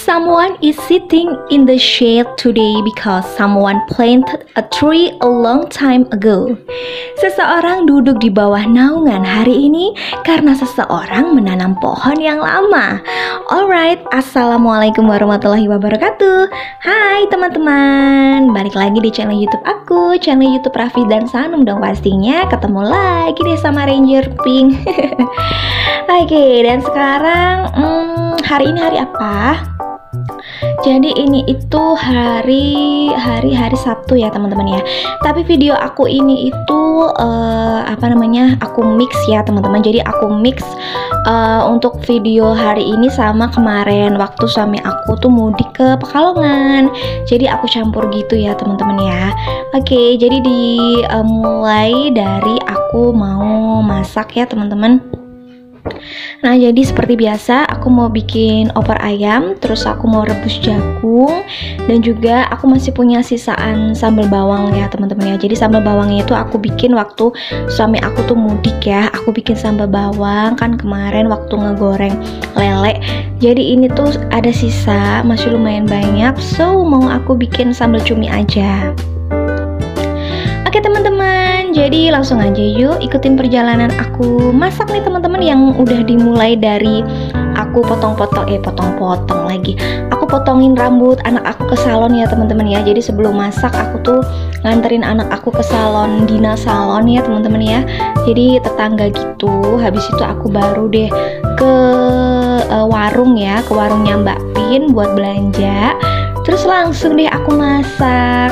Someone is sitting in the shade today because someone planted a tree a long time ago. Seseorang duduk di bawah naungan hari ini karena seseorang menanam pohon yang lama. Alright, assalamualaikum warahmatullahi wabarakatuh. Hai teman-teman, balik lagi di channel YouTube aku, channel YouTube Raffi dan Sanum dong pastinya. Ketemu lagi deh sama Ranger Pink. Oke, dan sekarang hari ini hari apa? Jadi ini itu hari Sabtu ya teman-teman ya. Tapi video aku ini itu aku mix ya teman-teman. Jadi aku mix untuk video hari ini sama kemarin waktu suami aku tuh mudik ke Pekalongan. Jadi aku campur gitu ya teman-teman ya. Oke, jadi mulai dari aku mau masak ya teman-teman. Nah, jadi seperti biasa aku mau bikin opor ayam, terus aku mau rebus jagung, dan juga aku masih punya sisaan sambal bawang ya teman-teman ya. Jadi sambal bawangnya itu aku bikin waktu suami aku tuh mudik ya. Aku bikin sambal bawang kan kemarin waktu ngegoreng lele. Jadi ini tuh ada sisa, masih lumayan banyak. So, mau aku bikin sambal cumi aja. Oke teman-teman, jadi langsung aja yuk ikutin perjalanan aku masak nih teman-teman, yang udah dimulai dari aku potong-potong lagi. Aku potongin rambut anak aku ke salon ya teman-teman ya. Jadi sebelum masak aku tuh nganterin anak aku ke salon, Dina Salon ya teman-teman ya. Jadi tetangga gitu. Habis itu aku baru deh ke warung ya, ke warungnya Mbak Pin buat belanja. Terus langsung deh aku masak.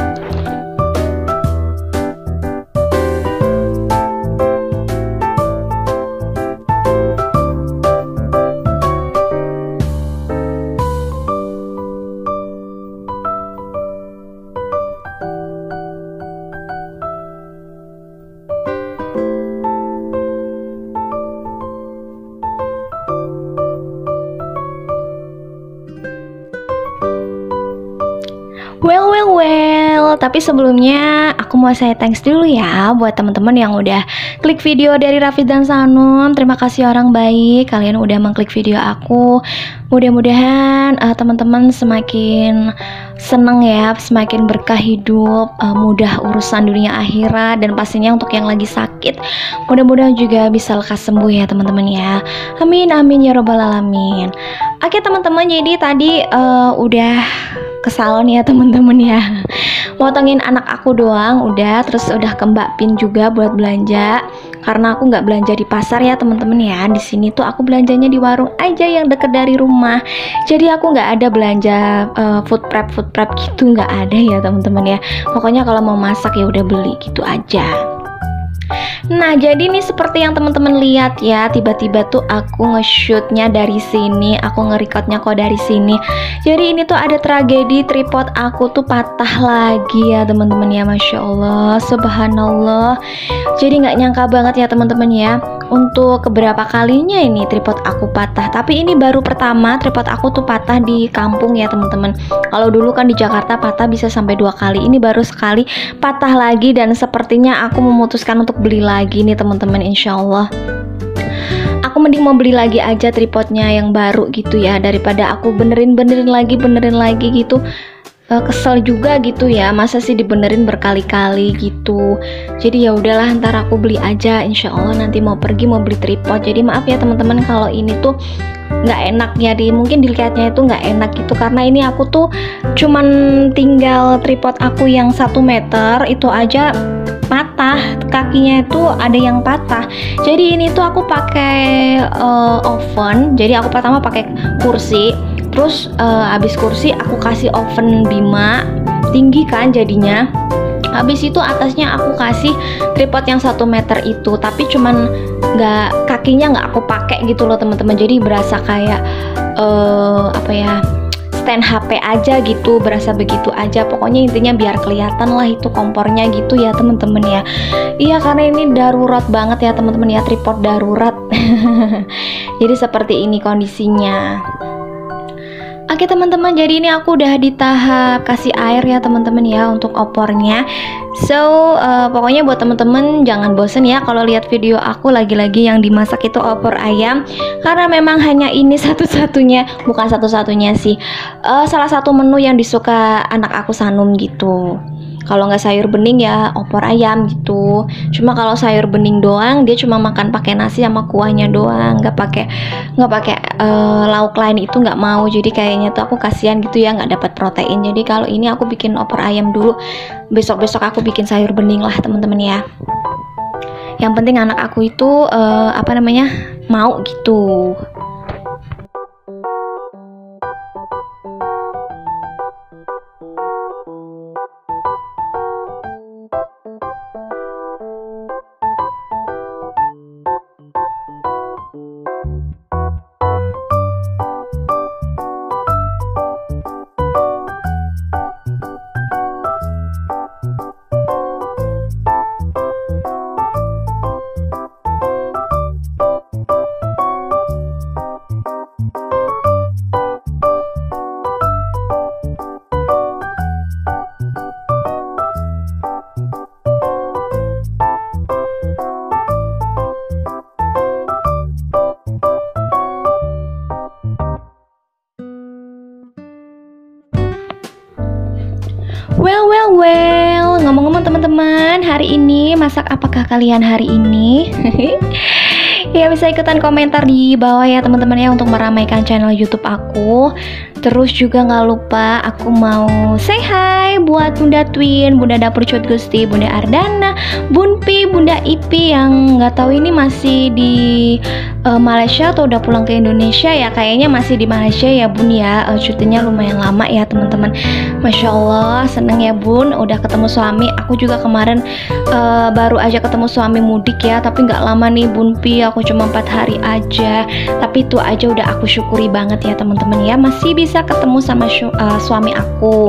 Well, tapi sebelumnya aku mau saya thanks dulu ya buat teman-teman yang udah klik video dari Raffi dan Sanum. Terima kasih orang baik, kalian udah mengklik video aku. Mudah-mudahan teman-teman semakin senang ya, semakin berkah hidup, mudah urusan dunia akhirat, dan pastinya untuk yang lagi sakit mudah-mudahan juga bisa lekas sembuh ya teman-teman ya. Amin amin ya robbal alamin. Oke teman-teman, jadi tadi udah ke salon ya teman-teman ya, motongin anak aku doang udah, terus udah ke Mbak Pin juga buat belanja, karena aku nggak belanja di pasar ya teman-teman ya. Di sini tuh aku belanjanya di warung aja yang deket dari rumah. Jadi aku nggak ada belanja food prep gitu, nggak ada ya teman-teman ya. Pokoknya kalau mau masak ya udah beli gitu aja. Nah, jadi nih seperti yang teman-teman lihat ya, tiba-tiba tuh aku nge-shootnya dari sini, aku nge-recordnya kok dari sini. Jadi ini tuh ada tragedi, tripod aku tuh patah lagi ya teman-teman ya, Masya Allah, Subhanallah. Jadi nggak nyangka banget ya teman-teman ya, untuk keberapa kalinya ini tripod aku patah. Tapi ini baru pertama tripod aku tuh patah di kampung ya teman-teman. Kalau dulu kan di Jakarta patah bisa sampai 2 kali, ini baru sekali patah lagi, dan sepertinya aku memutuskan untuk beli lagi nih teman-teman, insya Allah. Aku mending mau beli lagi aja tripodnya yang baru gitu ya, daripada aku benerin lagi gitu. Kesel juga gitu ya, masa sih dibenerin berkali-kali gitu. Jadi ya udahlah, ntar aku beli aja, insya Allah nanti mau pergi mau beli tripod. Jadi maaf ya teman-teman kalau ini tuh nggak enak ya, mungkin dilihatnya itu nggak enak gitu, karena ini aku tuh cuman tinggal tripod aku yang 1 meter itu aja patah, kakinya itu ada yang patah. Jadi ini tuh aku pakai oven. Jadi aku pertama pakai kursi, terus habis kursi aku kasih oven Bima, tinggi kan jadinya. Habis itu atasnya aku kasih tripod yang 1 meter itu, tapi cuman kakinya nggak aku pakai gitu loh teman-teman. Jadi berasa kayak stand HP aja gitu, berasa begitu aja. Pokoknya intinya biar kelihatan lah itu kompornya gitu ya teman-teman ya. Iya, karena ini darurat banget ya teman-teman ya, tripod darurat. Jadi seperti ini kondisinya. Oke teman-teman, jadi ini aku udah di tahap kasih air ya teman-teman ya untuk opornya. So pokoknya buat teman-teman jangan bosen ya kalau lihat video aku lagi-lagi yang dimasak itu opor ayam, karena memang hanya ini satu-satunya, bukan satu-satunya sih, salah satu menu yang disuka anak aku Sanum gitu. Kalau nggak sayur bening ya opor ayam gitu. Cuma kalau sayur bening doang dia cuma makan pakai nasi sama kuahnya doang, nggak pakai lauk lain itu nggak mau. Jadi kayaknya tuh aku kasihan gitu ya, nggak dapat protein. Jadi kalau ini aku bikin opor ayam dulu, besok aku bikin sayur bening lah teman-teman ya. Yang penting anak aku itu mau gitu. Well, ngomong-ngomong teman-teman, hari ini masak apakah kalian hari ini? Ya bisa ikutan komentar di bawah ya teman-teman ya untuk meramaikan channel YouTube aku. Terus juga nggak lupa aku mau say hi buat Bunda Twin, Bunda Dapur Cut Gusti, Bunda Ardana, Bunpi, Bunda Ipi yang nggak tahu ini masih di Malaysia atau udah pulang ke Indonesia ya. Kayaknya masih di Malaysia ya Bun ya. Cutinya lumayan lama ya teman-teman. Masya Allah seneng ya Bun udah ketemu suami. Aku juga kemarin baru aja ketemu suami mudik ya, tapi nggak lama nih Bunpi, aku cuma 4 hari aja. Tapi itu aja udah aku syukuri banget ya teman-teman ya, masih bisa ketemu sama suami aku.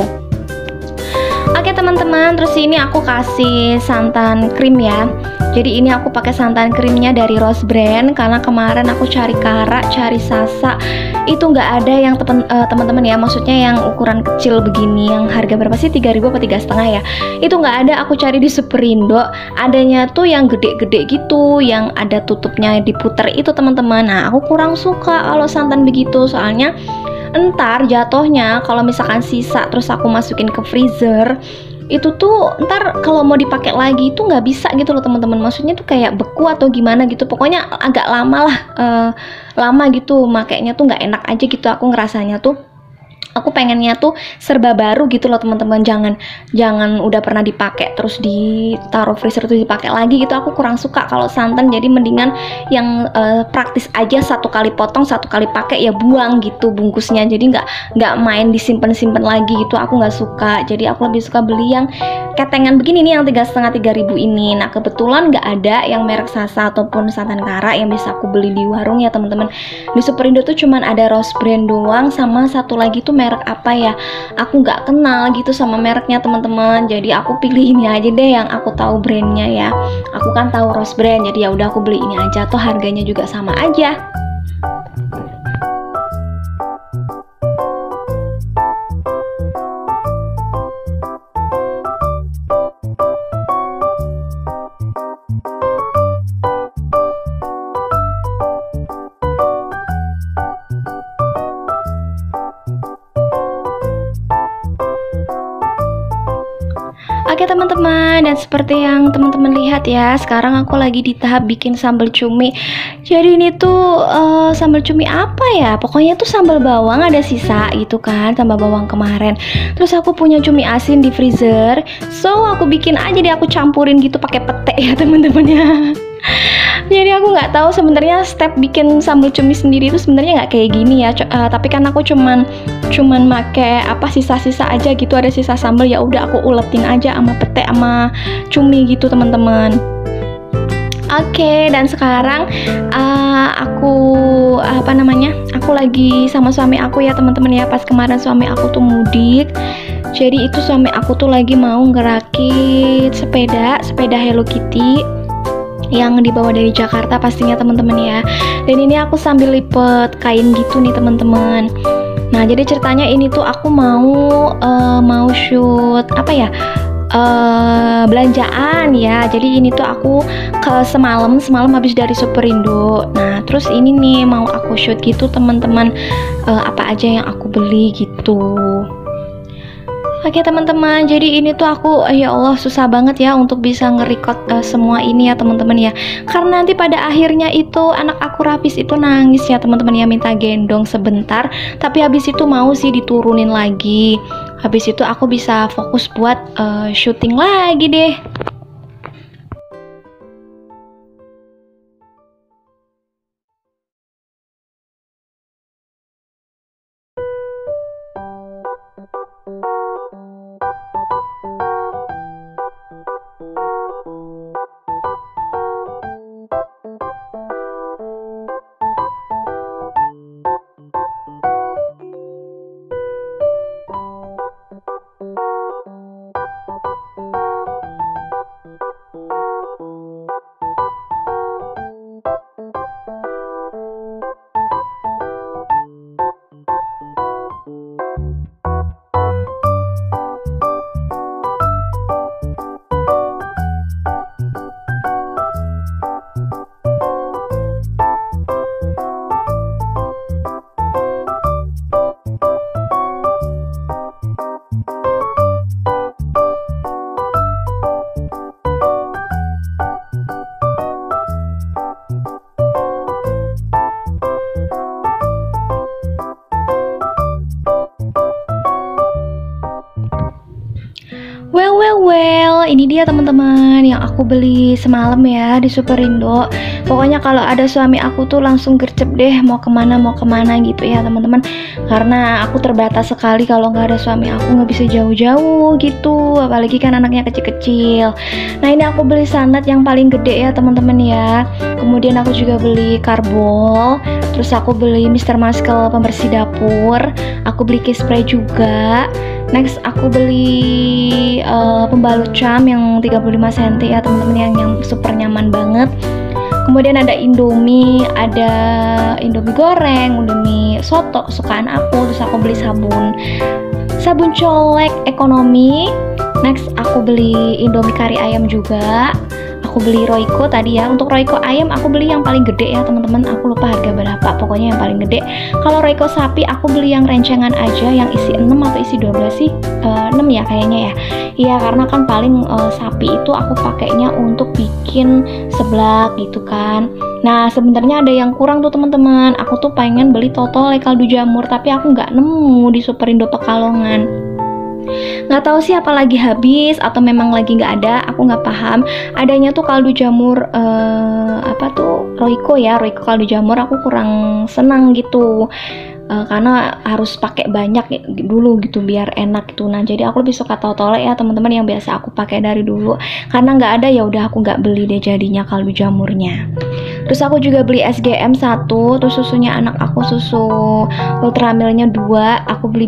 Oke teman-teman, terus ini aku kasih santan krim ya. Jadi ini aku pakai santan krimnya dari Rose Brand karena kemarin aku cari Kara, cari Sasa, itu nggak ada yang teman-teman ya, maksudnya yang ukuran kecil begini, yang harga berapa sih, 3.000 apa 3,5 ya, itu nggak ada. Aku cari di Superindo, adanya tuh yang gede-gede gitu, yang ada tutupnya diputer itu teman-teman. Nah aku kurang suka kalau santan begitu, soalnya entar jatuhnya kalau misalkan sisa terus aku masukin ke freezer, itu tuh ntar kalau mau dipakai lagi itu nggak bisa gitu loh teman-teman. Maksudnya tuh kayak beku atau gimana gitu, pokoknya agak lama lah, lama gitu makainya tuh nggak enak aja gitu. Aku ngerasanya tuh aku pengennya tuh serba baru gitu loh teman-teman, jangan udah pernah dipakai terus ditaruh freezer tuh dipakai lagi gitu. Aku kurang suka kalau santan, jadi mendingan yang praktis aja, satu kali potong satu kali pakai ya buang gitu bungkusnya, jadi nggak main disimpan lagi gitu. Aku nggak suka, jadi aku lebih suka beli yang ketengan begini nih, yang 3,5-3.000 ini. Nah kebetulan nggak ada yang merek Sasa ataupun santan Kara yang bisa aku beli di warung ya teman-teman. Di Superindo tuh cuman ada Rose Brand doang, sama satu lagi tuh merek apa ya, aku nggak kenal gitu sama mereknya teman-teman. Jadi aku pilih ini aja deh yang aku tahu brandnya ya. Aku kan tahu Rose Brand, jadi ya udah aku beli ini aja, toh harganya juga sama aja. Oke teman-teman, dan seperti yang teman-teman lihat ya, sekarang aku lagi di tahap bikin sambal cumi. Jadi ini tuh sambal cumi apa ya, pokoknya tuh sambal bawang ada sisa gitu kan, sambal bawang kemarin. Terus aku punya cumi asin di freezer, so aku bikin aja deh, aku campurin gitu pakai pete ya teman-teman ya. Jadi aku nggak tahu sebenarnya step bikin sambal cumi sendiri itu sebenarnya nggak kayak gini ya, tapi kan aku cuman make sisa-sisa aja gitu, ada sisa sambal ya udah aku uletin aja sama pete sama cumi gitu teman-teman. Oke, dan sekarang aku lagi sama suami aku ya teman-teman ya. Pas kemarin suami aku tuh mudik, jadi itu suami aku tuh lagi mau ngerakit sepeda Hello Kitty yang dibawa dari Jakarta pastinya teman-teman ya. Dan ini aku sambil lipet kain gitu nih teman-teman. Nah, jadi ceritanya ini tuh aku mau shoot apa ya? Belanjaan ya. Jadi ini tuh aku semalam habis dari Superindo. Nah, terus ini nih mau aku shoot gitu teman-teman, apa aja yang aku beli gitu. Oke teman-teman, jadi ini tuh aku ya Allah susah banget ya untuk bisa nge-record semua ini ya teman-teman ya. Karena nanti pada akhirnya itu anak aku Rafis itu nangis ya teman-teman ya, minta gendong sebentar. Tapi habis itu mau sih diturunin lagi. Habis itu aku bisa fokus buat syuting lagi deh. Well, ini dia teman-teman yang aku beli semalam ya di Superindo. Pokoknya kalau ada suami aku tuh langsung gercep deh mau kemana gitu ya teman-teman. Karena aku terbatas sekali kalau nggak ada suami aku, nggak bisa jauh-jauh gitu. Apalagi kan anaknya kecil-kecil. Nah ini aku beli sanat yang paling gede ya teman-teman ya. Kemudian aku juga beli karbol. Terus aku beli Mr. Muscle pembersih dapur. Aku beli case spray juga. Next aku beli pembalut cam yang 35 cm ya teman-teman, yang super nyaman banget. Kemudian ada Indomie, ada Indomie goreng, Indomie soto kesukaan aku. Terus aku beli sabun colek ekonomi. Next aku beli Indomie kari ayam juga. Aku beli Royco tadi ya. Untuk Royco ayam aku beli yang paling gede ya teman-teman. Aku lupa harga berapa, pokoknya yang paling gede. Kalau Royco sapi aku beli yang rencengan aja, yang isi 6 atau isi 12 sih, 6 ya kayaknya ya. Iya, karena kan paling sapi itu aku pakainya untuk bikin seblak gitu kan. Nah sebenarnya ada yang kurang tuh teman-teman. Aku tuh pengen beli totole kaldu jamur, tapi aku nggak nemu di Superindo Pekalongan. Nggak tahu sih apa lagi habis atau memang lagi nggak ada, aku nggak paham. Adanya tuh kaldu jamur apa tuh Royco ya, Royco kaldu jamur aku kurang senang gitu. Karena harus pakai banyak dulu gitu biar enak gitu. Nah jadi aku lebih suka totole ya teman-teman, yang biasa aku pakai dari dulu. Karena nggak ada ya udah aku nggak beli deh jadinya kaldu jamurnya. Terus aku juga beli SGM 1, terus susunya anak aku susu Ultramilnya 2. Aku beli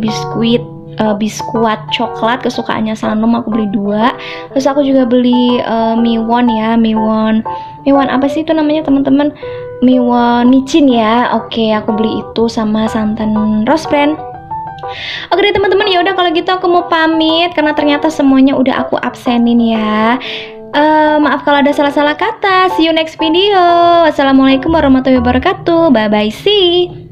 biskuat coklat kesukaannya Sanom, aku beli 2. Terus aku juga beli miwon ya, miwon apa sih itu namanya teman-teman, miwon micin ya. Oke, aku beli itu sama santan rose brand. Oke deh teman-teman, ya udah kalau gitu aku mau pamit karena ternyata semuanya udah aku absenin ya. Maaf kalau ada salah-salah kata. See you next video. Wassalamualaikum warahmatullahi wabarakatuh. Bye bye, see.